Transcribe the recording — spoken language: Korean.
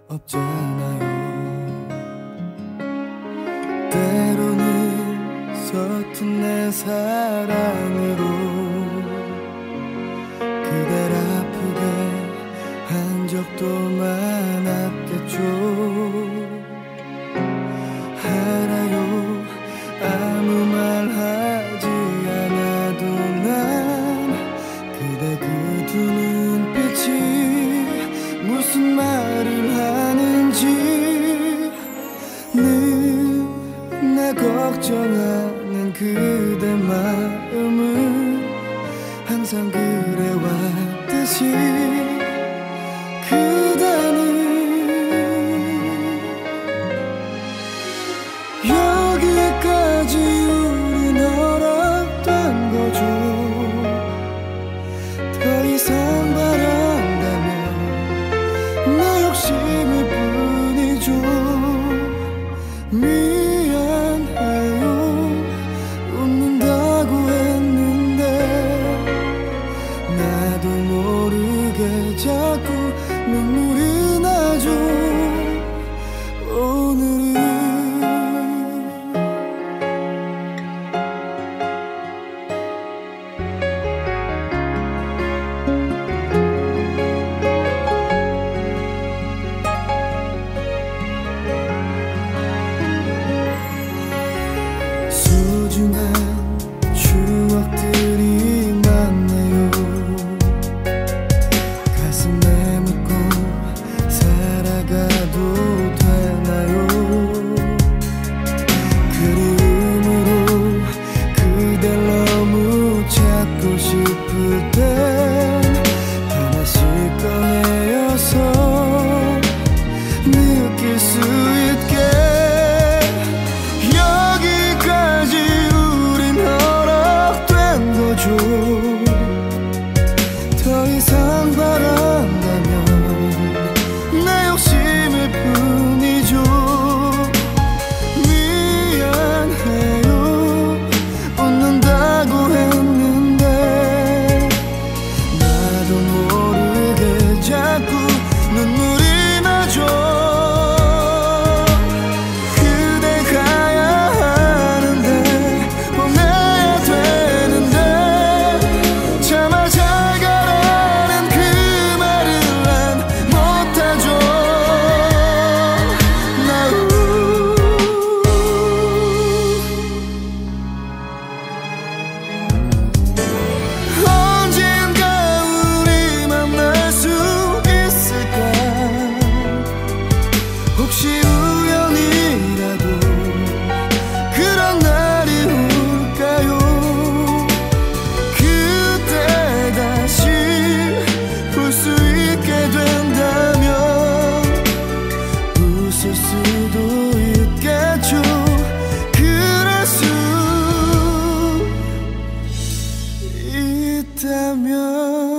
없잖아요. 때로는 서툰 내 사랑으로 그댈 아프게 한 적도 많았겠죠. 알아요. 아무 말 하지 않아도 난 그대 그 두 눈빛이 무슨 말을 하는지 늘 나 걱정하는 그대 마음은 항상 그래왔듯이 그대는 여기까지 우린 허락된 거죠. 더 이상 바란다면 내 욕심일 뿐이죠. 미안해요. 웃는다고 했는데 나도 모르게 자꾸 눈물이 나죠. 오늘은 소중한 추억들이 많네요. 가슴에 묻고 살아가도 되나요? 그리움으로 그댈 너무 찾고 싶을 땐 하나씩 꺼내어서 느낄 수 있게 더 이상 바란다면 내 욕심일 뿐이죠. 미안해요. 웃는다고 했는데 나도 모르게 자꾸 눈물이 나죠. 혹시 우연이라도 그런 날이 올까요? 그때 다시 볼 수 있게 된다면 웃을 수도 있겠죠. 그럴 수 있다면